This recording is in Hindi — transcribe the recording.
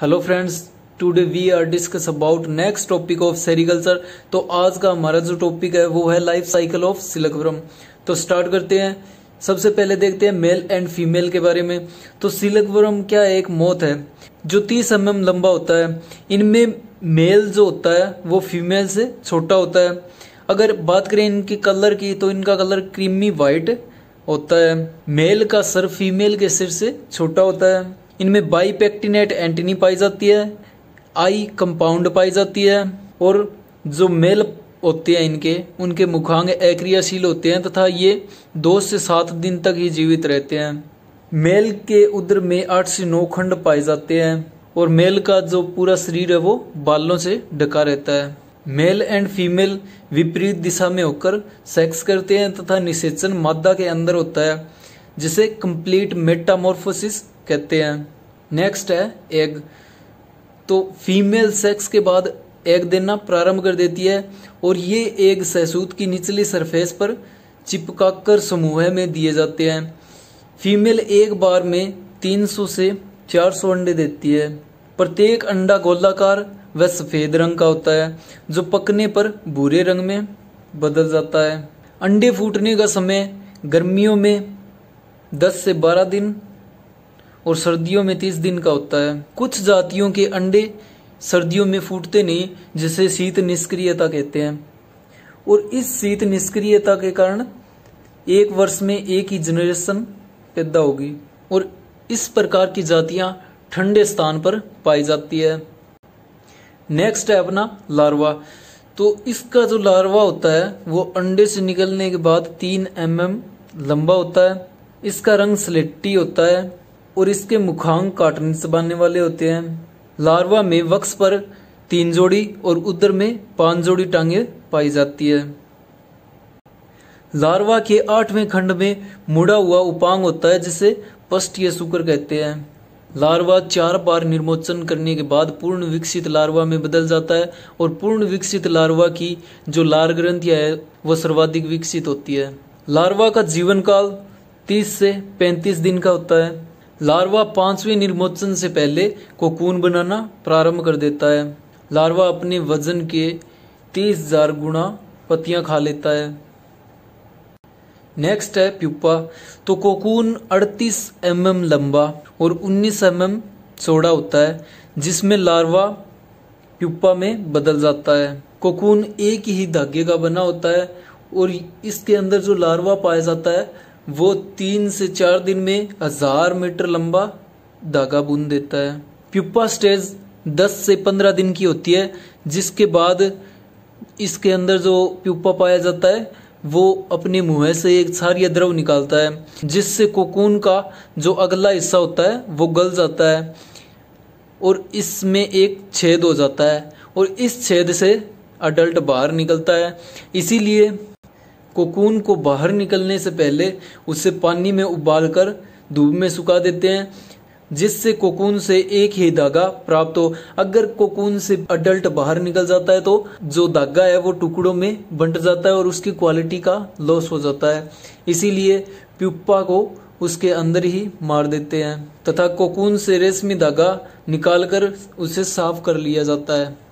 Hello friends, today we are discuss about next topic of sericulture. तो आज का हमारा जो टॉपिक है वो है लाइफ साइकिल ऑफ सिल्कवर्म। तो स्टार्ट करते हैं। सबसे पहले देखते हैं मेल एंड फीमेल के बारे में। तो सिल्कवर्म क्या एक मोथ है जो 30 mm लंबा होता है। इनमें मेल जो होता है वो फीमेल से छोटा होता है। अगर बात करें इनके कलर की तो इनका कलर क्रीमी व्हाइट होता है। मेल का सर फीमेल के सिर से छोटा होता है। इनमें बाइपेक्टिनेट एंटीनी पाई जाती है, आई कंपाउंड पाई जाती है, और जो मेल होते हैं इनके उनके मुखांग अक्रियाशील होते हैं तथा ये 2 से 7 दिन तक ही जीवित रहते हैं। मेल के उदर में 8 से 9 खंड पाए जाते हैं और मेल का जो पूरा शरीर है वो बालों से ढका रहता है। मेल एंड फीमेल विपरीत दिशा में होकर सेक्स करते हैं तथा निषेचन मादा के अंदर होता है जिसे कंप्लीट मेटामॉर्फोसिस कहते हैं। नेक्स्ट है एग। तो फीमेल सेक्स के बाद एग देना प्रारंभ कर देती है और ये एग सहसूत की निचली सरफेस पर चिपकाकर समूह में दिए जाते हैं। फीमेल एक बार में 300 से 400 अंडे देती है। प्रत्येक अंडा गोलाकार व सफेद रंग का होता है जो पकने पर भूरे रंग में बदल जाता है। अंडे फूटने का समय गर्मियों में 10 से 12 दिन और सर्दियों में 30 दिन का होता है। कुछ जातियों के अंडे सर्दियों में फूटते नहीं जिसे शीत निष्क्रियता कहते हैं, और इस शीत निष्क्रियता के कारण एक वर्ष में एक ही जनरेशन पैदा होगी और इस प्रकार की जातियां ठंडे स्थान पर पाई जाती है। नेक्स्ट है अपना लार्वा। तो इसका जो लार्वा होता है वो अंडे से निकलने के बाद 3 mm लंबा होता है। इसका रंग स्लेटी होता है और इसके मुखांग काटने चबाने वाले होते हैं। लार्वा में वक्ष पर 3 जोड़ी और उदर में 5 जोड़ी टांगे पाई जाती है। लार्वा के 8वें खंड में मुड़ा हुआ उपांग होता है जिसे पष्टीय शुक्र कहते हैं। लार्वा 4 बार निर्मोचन करने के बाद पूर्ण विकसित लार्वा में बदल जाता है और पूर्ण विकसित लार्वा की जो लार ग्रंथियां है वो सर्वाधिक विकसित होती है। लार्वा का जीवन काल 30 से 35 दिन का होता है। लार्वा 5वें निर्मोचन से पहले कोकून बनाना प्रारंभ कर देता है। लार्वा अपने वजन के 30,000 गुना पत्तियां खा लेता है। नेक्स्ट है प्यूपा। तो कोकून 38 mm लंबा और 19 mm चौड़ा होता है जिसमें लार्वा प्यूपा में बदल जाता है। कोकून एक ही धागे का बना होता है और इसके अंदर जो लार्वा पाया जाता है वो 3 से 4 दिन में 1000 मीटर लंबा धागा बुन देता है। प्यूपा स्टेज 10 से 15 दिन की होती है जिसके बाद इसके अंदर जो प्यूपा पाया जाता है वो अपने मुंह से एक क्षारीय द्रव निकालता है जिससे कोकून का जो अगला हिस्सा होता है वो गल जाता है और इसमें एक छेद हो जाता है और इस छेद से अडल्ट बाहर निकलता है। इसीलिए कोकून को बाहर निकलने से पहले उसे पानी में उबालकर धूप में सुखा देते हैं जिससे कोकून से एक ही धागा प्राप्त हो। अगर कोकून से अडल्ट बाहर निकल जाता है तो जो धागा है वो टुकड़ों में बंट जाता है और उसकी क्वालिटी का लॉस हो जाता है। इसीलिए प्यूपा को उसके अंदर ही मार देते हैं तथा कोकून से रेशमी धागा निकालकर उसे साफ कर लिया जाता है।